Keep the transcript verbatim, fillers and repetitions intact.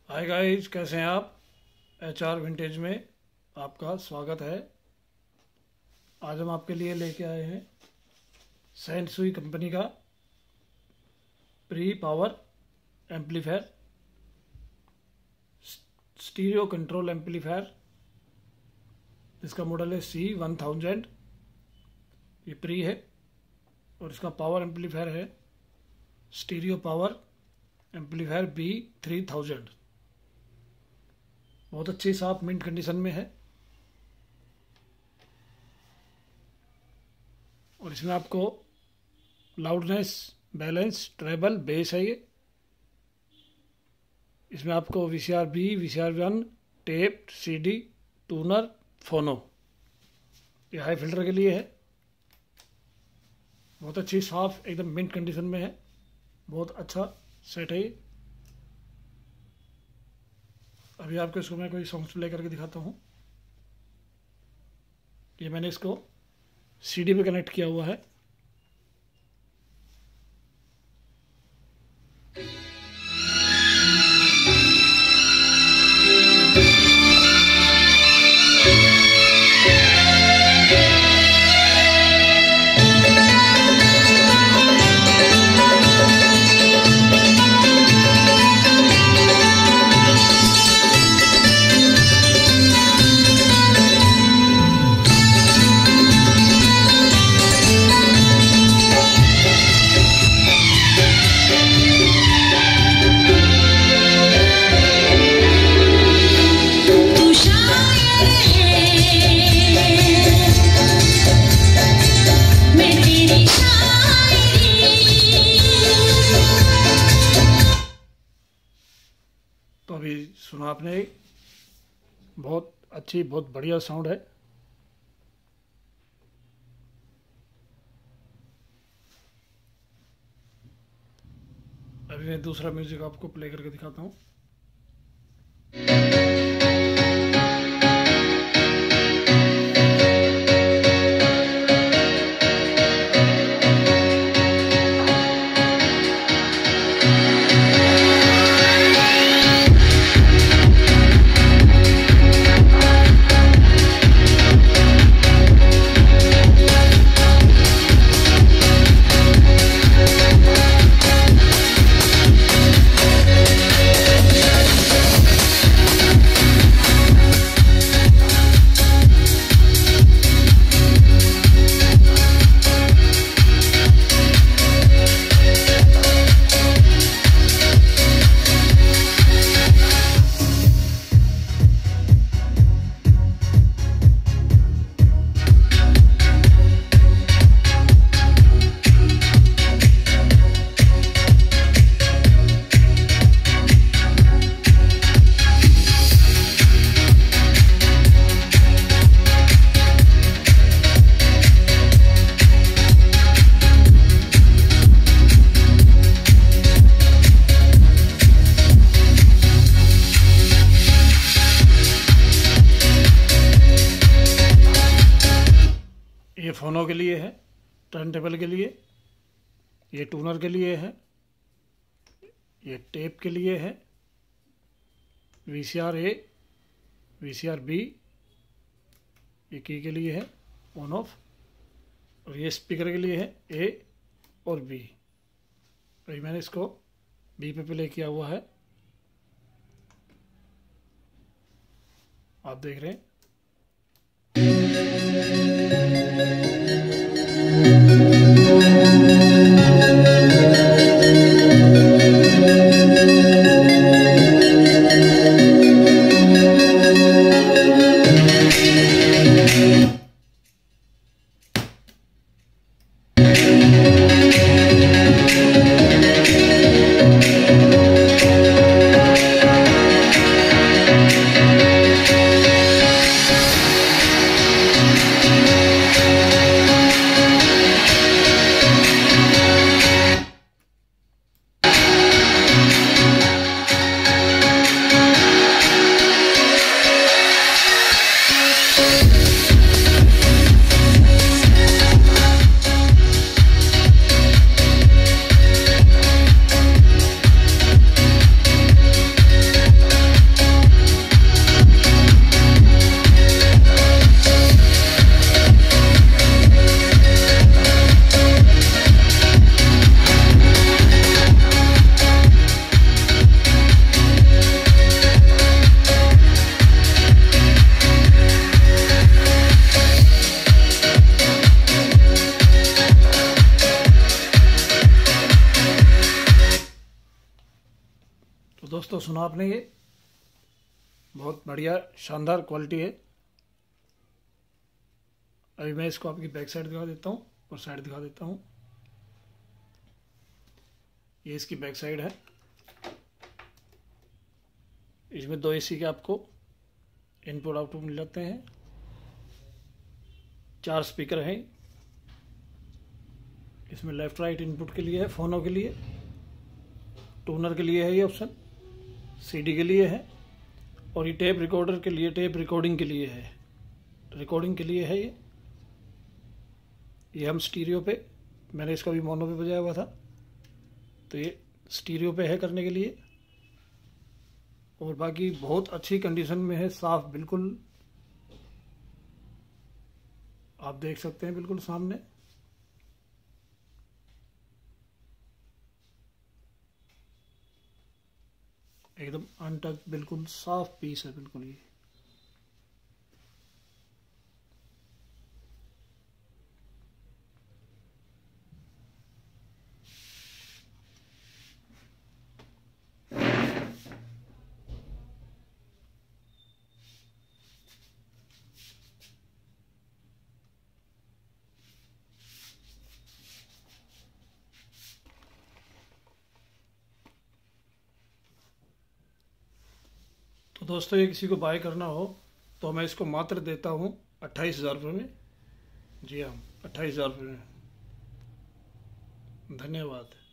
Hi guys, कैसे हैं आप। एच आर विंटेज में आपका स्वागत है। आज हम आपके लिए लेके आए हैं सेंसुई कंपनी का pre power amplifier, stereo control amplifier. इसका मॉडल है सी वन थाउजेंड। ये प्री है और इसका पावर एम्पलीफायर है stereo power amplifier B three thousand. बहुत अच्छी साफ मिंट कंडीशन में है और इसमें आपको लाउडनेस, बैलेंस, ट्रेबल, बेस है। ये इसमें आपको V C R B, V C R one, tape, C D, tuner, phono. ये हाई फिल्टर के लिए है। बहुत अच्छी साफ एकदम मिंट कंडीशन में है। बहुत अच्छा सेट है ये। अभी आपको इसको मैं कोई सॉन्ग्स प्ले करके दिखाता हूँ। ये मैंने इसको सीडी पे कनेक्ट किया हुआ है। तो अभी सुना आपने, बहुत अच्छी, बहुत बढ़िया साउंड है। अभी मैं दूसरा म्यूजिक आपको प्ले करके दिखाता हूँ। ये फोनो के लिए है, टर्न टेबल के लिए, ये टूनर के लिए है, ये टेप के लिए है, V C R A, V C R B, ये की के लिए है ऑन ऑफ, और ये स्पीकर के लिए है ए और बी। तो मैंने इसको बी पे प्ले किया हुआ है, आप देख रहे हैं। तो दोस्तों सुना आपने, ये बहुत बढ़िया शानदार क्वालिटी है। अभी मैं इसको आपकी बैक साइड दिखा देता हूँ और साइड दिखा देता हूँ। ये इसकी बैक साइड है। इसमें दो एसी के आपको इनपुट आउटपुट मिल जाते हैं। चार स्पीकर हैं इसमें, लेफ्ट राइट इनपुट के लिए है, फ़ोनों के लिए, टूनर के लिए है ये ऑप्शन, सीडी के लिए है, और ये टेप रिकॉर्डर के लिए, टेप रिकॉर्डिंग के लिए है, रिकॉर्डिंग के लिए है ये। ये हम स्टीरियो पे, मैंने इसका भी मोनो पे बजाया हुआ था, तो ये स्टीरियो पे है करने के लिए। और बाकी बहुत अच्छी कंडीशन में है, साफ बिल्कुल, आप देख सकते हैं बिल्कुल सामने। एकदम अनटच, बिल्कुल साफ पीस है बिल्कुल ये। तो दोस्तों, ये किसी को बाय करना हो तो मैं इसको मात्र देता हूँ अट्ठाईस हज़ार रुपये में। जी हाँ, अट्ठाईस हज़ार रुपये में। धन्यवाद।